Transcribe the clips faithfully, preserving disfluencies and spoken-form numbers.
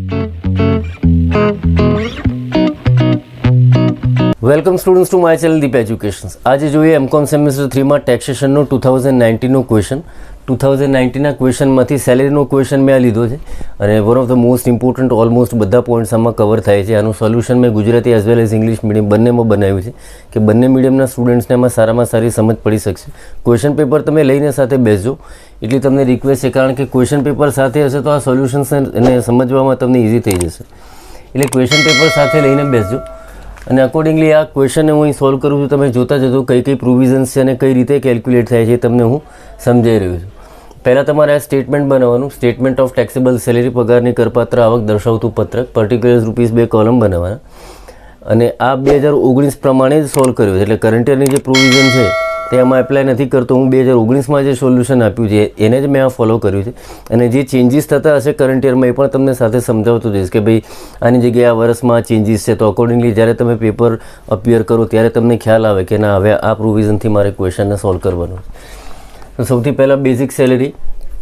Welcome students to my channel Deep educations. આજે જોઈએ MCom semester થ્રીમાં ટેક્સેશનનો ટુ થાઉઝન્ડ નાઇન્ટીનનો ક્વેશ્ચન. ટુ થાઉઝન્ડ નાઇન્ટીનના ક્વેશ્ચનમાંથી સેલેરીનો ક્વેશ્ચન મેં આ લીધો છે અને one of the most important almost બધા પોઈન્ટ્સ આમાં કવર થાય છે. આનું સોલ્યુશન મેં Gujarati as well as English medium બંનેમાં બનાવ્યું છે કે બંને મીડિયમના સ્ટુડન્ટ્સને એમાં સારામાં સારી સમજ પડી શકશે. ક્વેશ્ચન પેપર તમે લઈને સાથે બેસજો એટલી તમને રિક્વેસ્ટ છે, કારણ કે ક્વેશ્ચન પેપર સાથે હશે તો આ સોલ્યુશન્સને સમજવામાં તમને ઇઝી થઈ જશે. એટલે ક્વેશ્ચન પેપર સાથે લઈને બેસજો અને અકોર્ડિંગલી આ ક્વેશ્ચનને હું અહીં સોલ્વ કરું છું. તમે જોતા જજો કઈ કઈ પ્રોવિઝન્સ છે અને કઈ રીતે કેલ્ક્યુલેટ થાય છે તમને હું સમજાવી રહ્યો છું. પહેલાં તમારે આ સ્ટેટમેન્ટ બનાવવાનું. સ્ટેટમેન્ટ ઓફ ટેક્સેબલ સેલેરી, પગારની કરપાત્ર આવક દર્શાવતું પત્રક, પર્ટિક્યુલર રૂપીસ બે કોલમ બનાવવાના અને આ બે હજાર ઓગણીસ પ્રમાણે જ સોલ્વ કર્યો છે. એટલે કરંટ યરની જે પ્રોવિઝન છે તે આમાં એપ્લાય નથી કરતો. હું બે હજાર ઓગણીસમાં જે સોલ્યુશન આપ્યું છે એને જ મેં આ ફોલો કર્યું છે અને જે ચેન્જીસ થતા હશે કરંટ યરમાં એ પણ તમને સાથે સમજાવતો જઈશ કે ભાઈ આની જગ્યાએ આ વર્ષમાં ચેન્જીસ છે, તો અકોર્ડિંગલી જ્યારે તમે પેપર અપિયર કરો ત્યારે તમને ખ્યાલ આવે કે ના હવે આ પ્રોવિઝનથી મારે ક્વેશ્ચનને સોલ્વ કરવાનું છે. તો સૌથી પહેલાં બેઝિક સેલેરી.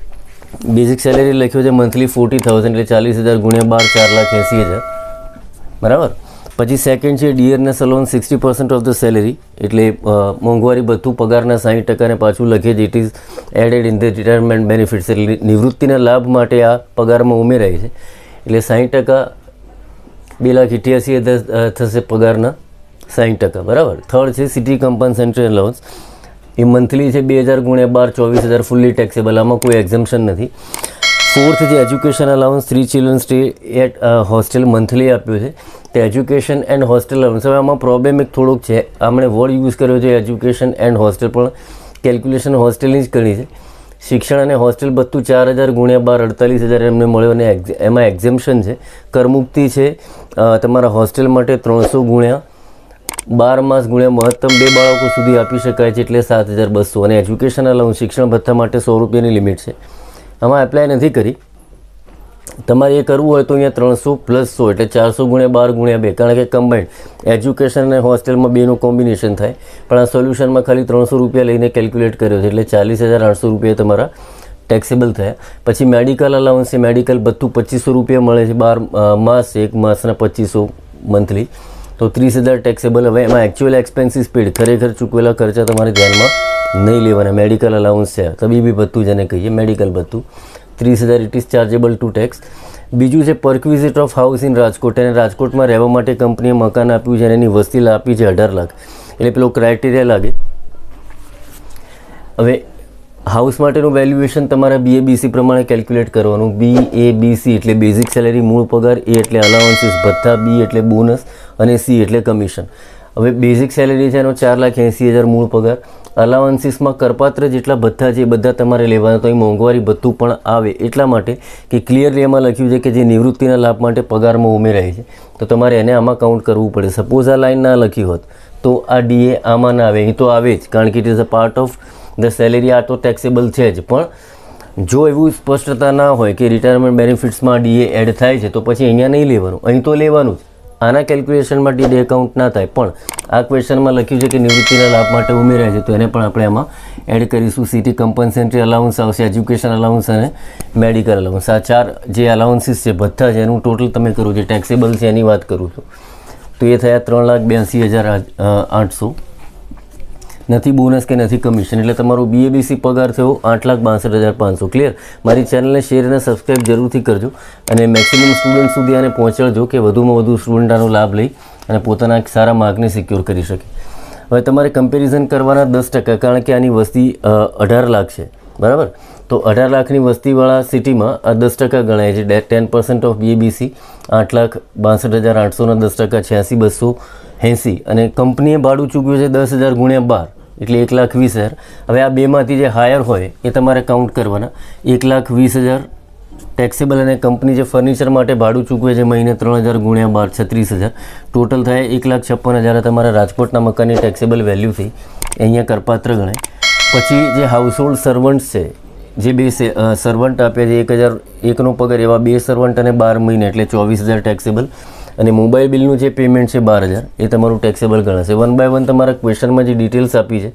બેઝિક સેલેરી લખ્યો છે મંથલી ફોર્ટી થાઉઝન્ડ એટલે ચાલીસ હજાર ગુણ્યા બાર ચાર લાખ એંસી હજાર બરાબર. પછી સેકન્ડ છે dearness allowance sixty percent of the salary એટલે મોંઘવારી ભથ્થું પગારના સાઠ ટકાને પાછું લખે છે. It is added in the retirement benefits એટલે નિવૃત્તિના લાભ માટે આ પગારમાં ઉમેરાય છે. એટલે સાઠ ટકા બે લાખ અઠ્યાસી હજાર થશે પગારના સાઠ ટકા બરાબર. થર્ડ છે સિટી કમ્પન્સેટરી અલાઉન્સ. એ મંથલી છે બે હજાર ગુણ્યા બાર ચોવીસ હજાર ફૂલ્લી ટેક્સેબલ, આમાં કોઈ એક્ઝમ્પશન નથી. ફોર્થ છે education allowance. Three children stay at hostel monthly આપ્યો છે. તે એજ્યુકેશન એન્ડ હોસ્ટેલ અલાઉન્સ. હવે આમાં પ્રોબ્લેમ એક થોડોક છે, આપણે વર્ડ યુઝ કર્યો છે એજ્યુકેશન એન્ડ હોસ્ટેલ, પણ કેલ્ક્યુલેશન હોસ્ટેલની જ કરવી છે. શિક્ષણ અને હોસ્ટેલ બધું ચાર હજાર ગુણ્યા બાર અડતાલીસ હજાર એમને મળ્યો અને એમાં એક્ઝેમ્પશન છે. કરમુક્તિ છે તમારા હોસ્ટેલ માટે ત્રણસો ગુણ્યા બાર માસ ગુણ્યા મહત્તમ બે બાળકો સુધી આપી શકાય છે એટલે સાત હજાર બસો અને એજ્યુકેશન અલાઉન્સ શિક્ષણ ભથ્થા માટે સો રૂપિયાની લિમિટ છે. આમાં એપ્લાય નથી કરી. તમારે એ કરવું હોય તો અહીંયા ત્રણસો પ્લસ સો એટલે ચારસો ગુણ્યા બાર ગુણ્યા બે, કારણ કે કમ્બાઇન્ડ એજ્યુકેશન અને હોસ્ટેલમાં બેનું કોમ્બિનેશન થાય. પણ આ સોલ્યુશનમાં ખાલી ત્રણસો રૂપિયા લઈને કેલ્ક્યુલેટ કર્યો છે એટલે ચાલીસ હજાર આઠસો રૂપિયા તમારા ટેક્સેબલ થયા. પછી મેડિકલ અલાઉન્સ છે. મેડિકલ બધું પચીસો રૂપિયા મળે છે બાર માસ, એક માસના પચીસો મંથલી, તો ત્રીસ હજાર ટેક્સેબલ. હવે એમાં એકચ્યુઅલ એક્સપેન્સીસ પેડ, ખરેખર ચૂકવેલા ખર્ચા તમારે ધ્યાનમાં નહીં લેવાના. મેડિકલ અલાઉન્સ છે, તબીબી ભથ્થું જેને કહીએ મેડિકલ ભથ્થું, ત્રીસ હજાર it is chargeable to tax. બીજું છે perquisite of house in Rajkot. અને રાજકોટમાં રહેવા માટે કંપનીએ મકાન આપ્યું છે અને એની વસ્તી આપી છે અઢાર લાખ એટલે પેલો ક્રાઇટેરિયા લાગે. હવે હાઉસ માટેનું વેલ્યુએશન તમારા બી એ બી સી પ્રમાણે કેલ્ક્યુલેટ કરવાનું. બી એ બી સી એટલે બેઝિક સેલેરી મૂળ પગાર, એ એટલે અલાવન્સીસ ભથ્થા, બી એટલે બોનસ અને સી એટલે કમિશન. હવે બેઝિક સેલેરી છે એનો ચાર લાખ એંસી હજાર મૂળ પગાર. અલાવન્સીસમાં કરપાત્ર જેટલા ભથ્થા છે એ બધા તમારે લેવાના. તો અહીં મોંઘવારી ભથ્થું પણ આવે એટલા માટે કે ક્લિયરલી એમાં લખ્યું છે કે જે નિવૃત્તિના લાભ માટે પગારમાં ઉમેરાય છે તો તમારે એને આમાં કાઉન્ટ કરવું પડે. સપોઝ આ લાઈન ના લખી હોત તો આ ડીએ આમાં ના આવે. અહીં તો આવે જ, કારણ કે it is a part of the salary. આ તો ટેક્સેબલ છે જ, પણ જો એવું સ્પષ્ટતા ના હોય કે રિટાયરમેન્ટ બેનિફિટ્સમાં ડીએ એડ થાય છે તો પછી અહીંયા નહીં લેવાનું, અહીં તો લેવાનું જ. આના કેલ્ક્યુલેશનમાં ડીએ એકાઉન્ટ ના થાય, પણ આ ક્વેશ્ચનમાં લખ્યું છે કે નિવૃત્તિના લાભ માટે ઉમેરાય છે તો એને પણ આપણે આમાં એડ કરીશું. સિટી કમ્પન્સેટરી અલાઉન્સ આવશે, એજ્યુકેશન અલાઉન્સ અને મેડિકલ અલાઉન્સ. આ ચાર જે અલાઉન્સીસ છે ભથ્થા છે એનું ટોટલ તમે કરો, જે ટેક્સેબલ છે એની વાત કરું છું. તો એ થયા ત્રણ લાખ બ્યાસી હજાર આઠસો. નથી બોનસ કે નથી કમિશન એટલે તમારો બી એ બી સી પગાર થયો આઠ લાખ બાસઠ હજાર પાંચસો. ક્લિયર? મારી ચેનલને શેર અને સબસ્ક્રાઈબ જરૂરથી કરજો અને મેક્સિમમ સ્ટુડન્ટ સુધી આને પહોંચાડજો કે વધુમાં વધુ સ્ટુડન્ટ આનો લાભ લઈ અને પોતાના સારા માર્કને સિક્યોર કરી શકે. હવે તમારે કમ્પેરિઝન કરવાના દસ ટકા, કારણ કે આની વસ્તી અઢાર લાખ છે બરાબર. તો અઢાર લાખની વસ્તીવાળા સિટીમાં આ દસ ટકા ગણાય છે. Ten percent of B A B C આઠ લાખ બાસઠ હજાર આઠસોના દસ ટકા છ્યાસી બસો એંસી અને કંપનીએ ભાડું ચૂક્યું છે દસ હજાર ગુણ્યા બાર એટલે એક લાખ વીસ હજાર. હવે આ બેમાંથી જે હાયર હોય એ તમારે કાઉન્ટ કરવાના. એક લાખ વીસ હજાર ટેક્સેબલ અને કંપની જે ફર્નિચર માટે ભાડું ચૂકવે છે મહિને ત્રણ હજાર ગુણ્યા બાર છત્રીસ હજાર ટોટલ થાય એક લાખ છપ્પન હજાર તમારા રાજકોટના મકાનની ટેક્સેબલ વેલ્યુ થઈ, અહીંયા કરપાત્ર ગણાય. પછી જે હાઉસહોલ્ડ સર્વન્ટ્સ છે, જે બે સર્વન્ટ આપ્યા છે એક હજાર એકનો પગાર, એવા બે સર્વન્ટ અને બાર મહિને એટલે ચોવીસ હજાર ટેક્સેબલ. અને મોબાઈલ બિલનું જે પેમેન્ટ છે બાર હજાર એ તમારું ટેક્સેબલ ગણાશે. વન બાય વન તમારા ક્વેશ્ચનમાં જે ડિટેલ્સ આપી છે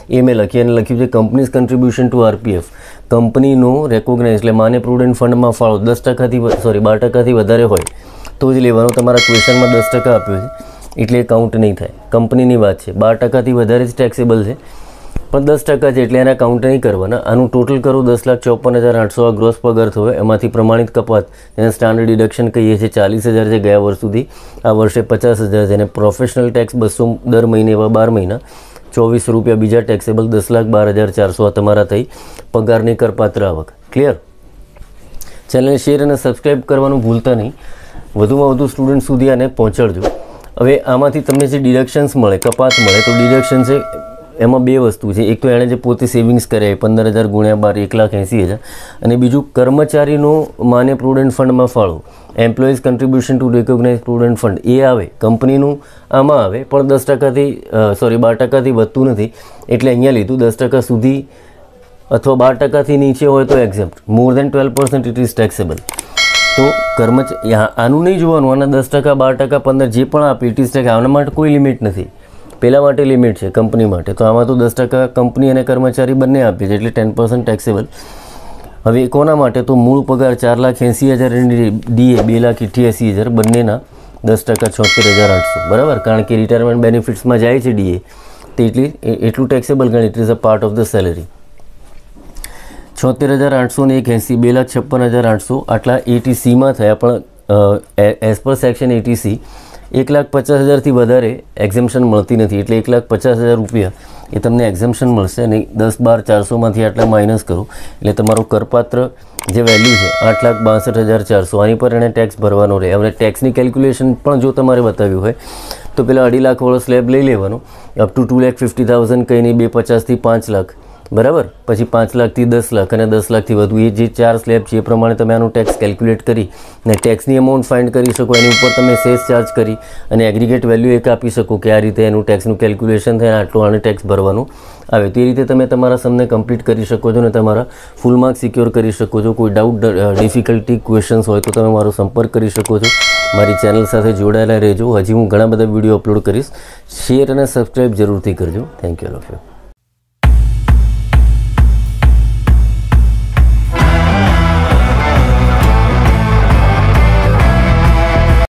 એ મેં લખી અને લખ્યું છે કંપનીઝ કન્ટ્રીબ્યુશન ટુ આરપીએફ, કંપનીનો રેકોગ્નાઇઝ એટલે માન્ય પ્રુડન્ટ ફંડમાં ફાળો દસ ટકાથી સોરી બાર ટકાથી વધારે હોય તો જ લેવાનો. તમારા ક્વેશ્ચનમાં દસ ટકા આપ્યો છે એટલે એ કાઉન્ટ નહીં થાય. કંપનીની વાત છે, બાર ટકાથી વધારે જ ટેક્સેબલ છે પણ દસ ટકા છે એટલે એના કાઉન્ટ નહીં કરવાના. આનું ટોટલ કરો દસ લાખ ચોપન હજાર આઠસો આ ગ્રોસ પગાર થયો. એમાંથી પ્રમાણિત કપાત એને સ્ટાન્ડર્ડ ડિડક્શન કહીએ છીએ ચાલીસ હજાર છે ગયા વર્ષ સુધી, આ વર્ષે પચાસ હજાર છે. અને પ્રોફેશનલ ટેક્સ બસો દર મહિને એવા બાર મહિના ચોવીસ રૂપિયા બીજા ટેક્સેબલ દસ લાખ બાર હજાર ચારસો આ તમારા થઈ પગારની કરપાત્ર આવક. ક્લિયર? ચેનલને શેર અને સબસ્ક્રાઈબ કરવાનું ભૂલતા નહીં. વધુમાં વધુ સ્ટુડન્ટ સુધી આને પહોંચાડજો. હવે આમાંથી તમને જે ડિડક્શન્સ મળે, કપાત મળે, તો ડિડક્શન છે એમાં બે વસ્તુ છે. એક તો એણે જે પોતે સેવિંગ્સ કર્યા પંદર હજાર ગુણ્યા બાર એક લાખ એંસી હજાર, અને બીજું કર્મચારીનો માન્ય પ્રુડન્ટ ફંડમાં ફાળો, employee's contribution to recognise prudent fund એ આવે. કંપનીનું આમાં આવે પણ દસ ટકાથી સોરી બાર ટકાથી વધતું નથી એટલે અહીંયા લીધું. દસ ટકા સુધી અથવા બાર ટકાથી નીચે હોય તો exempt, more than twelve percent it is taxable. તો કર્મચારી આનું નહીં જોવાનું, આના દસ ટકા બાર ટકા પંદર જે પણ આપે ઇટ ઇઝ ટેક્સ. આના માટે કોઈ લિમિટ નથી. પહેલાં માટે લિમિટ છે કંપની માટે, તો આમાં તો દસ ટકા કંપની અને કર્મચારી બંને આપે છે એટલે ટેન પર્સન્ટ ટેક્સેબલ. હવે કોના માટે? તો મૂળ પગાર ચાર લાખ એંસી હજાર અને ડીએ બે લાખ અઠ્યાસી હજાર બંનેના દસ ટકા છોતેર હજાર આઠસો બરાબર. કારણ કે રિટાયરમેન્ટ બેનિફિટ્સમાં જાય છે ડીએ તો એટલી એટલું ટેક્સેબલ ગણ. It is a part of the salary. છોતેર હજાર આઠસો ને એક એંસી બે લાખ છપ્પન હજાર આઠસો આટલા એટીસીમાં થયા. પણ એઝ પર સેક્શન એટીસી એક લાખ પચાસ હજારથી વધારે એક્ઝેમ્પશન મળતી નથી એટલે એક લાખ પચાસ હજાર રૂપિયા એ તમને એક્ઝેમ્પશન મળશે. અને દસ બાર ચારસોમાંથી આટલા માઇનસ કરો એટલે તમારો કરપાત્ર જે વેલ્યુ છે આઠ લાખ બાસઠ હજાર ચારસો આની પર એને ટેક્સ ભરવાનો રહે. હવે ટેક્સની કેલ્ક્યુલેશન પણ જો તમારે બતાવ્યું હોય તો પેલા અઢી લાખવાળો સ્લેબ લઈ લેવાનો, up to two lakh fifty thousand કંઈ નહીં, બે પચાસથી પાંચ લાખ બરાબર, પછી પાંચ લાખથી દસ લાખ અને દસ લાખથી વધુ એ જે ચાર સ્લેબ છે એ પ્રમાણે તમે આનું ટેક્સ કેલ્ક્યુલેટ કરી અને ટેક્સની અમાઉન્ટ ફાઇન્ડ કરી શકો. એની ઉપર તમે સેસ ચાર્જ કરી અને એગ્રીગેટ વેલ્યુ એક આપી શકો કે આ રીતે એનું ટેક્સનું કેલ્ક્યુલેશન થાય, આટલું આને ટેક્સ ભરવાનું આવે. તો એ રીતે તમે તમારા સમને કમ્પ્લીટ કરી શકો છો અને તમારા ફૂલ માર્ક્સ સિક્યોર કરી શકો છો. કોઈ ડાઉટ ડિફિકલ્ટી ક્વેશ્ચન્સ હોય તો તમે મારો સંપર્ક કરી શકો છો. મારી ચેનલ સાથે જોડાયેલા રહેજો. હજી હું ઘણા બધા વિડીયો અપલોડ કરીશ. શેર અને સબસ્ક્રાઈબ જરૂરથી કરજો. Thank you all of you.